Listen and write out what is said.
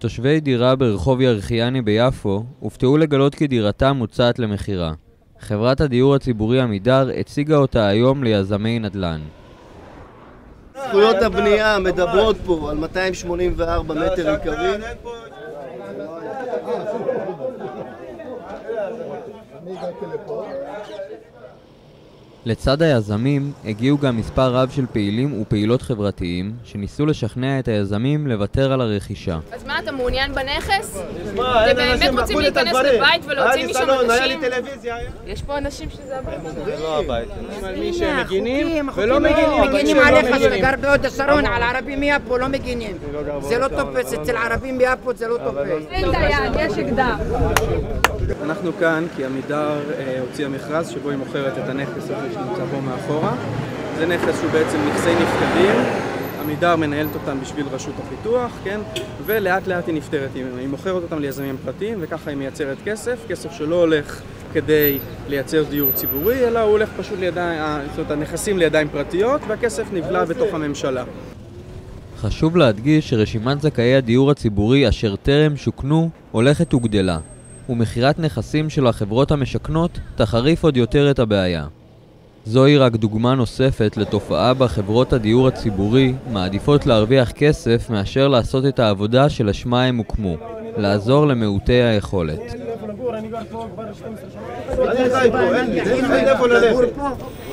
תושבי דירה ברחוב ירחיאני ביפו הופתעו לגלות כי דירתם מוצעת למחירה. חברת הדיור הציבורי עמידר הציגה אותה היום ליזמי נדל"ן. זכויות הבנייה מדברות פה על 284 מטר עיקרי. לצד היזמים הגיעו גם מספר רב של פעילים ופעילות חברתיים שניסו לשכנע את היזמים לוותר על הרכישה. אז מה, אתה מעוניין בנכס? אתם באמת רוצים להיכנס לבית ולהוציא משם אנשים? יש פה אנשים שזה הבית. זה לא הבית. מי שמגינים ולא מגינים. מגינים עליך, שגר בהוד השרון, על ערבים מיפו לא מגינים. זה לא תופס, אצל ערבים ביפו זה לא תופס. אין דיין, יש אקדח. אנחנו כאן כי עמידר הוציאה מכרז שבו היא מוכרת את הנכס הזה שנמצא פה מאחורה. זה נכס שהוא בעצם נכסי נפקדים. עמידר מנהלת אותם בשביל רשות הפיתוח, כן? ולאט לאט היא נפטרת. היא מוכרת אותם ליזמים פרטיים וככה היא מייצרת כסף שלא הולך כדי לייצר דיור ציבורי, אלא הוא הולך פשוט הנכסים לידיים פרטיות והכסף נבלע בתוך הממשלה. חשוב להדגיש שרשימת זכאי הדיור הציבורי אשר טרם שוכנו הולכת וגדלה, ומחירת נכסים של החברות המשכנות תחריף עוד יותר את הבעיה. זוהי רק דוגמה נוספת לתופעה בה חברות הדיור הציבורי מעדיפות להרוויח כסף מאשר לעשות את העבודה שלשמה הם הוקמו, לעזור למעוטי היכולת. אני חי פה, אין לי איפה ללכת.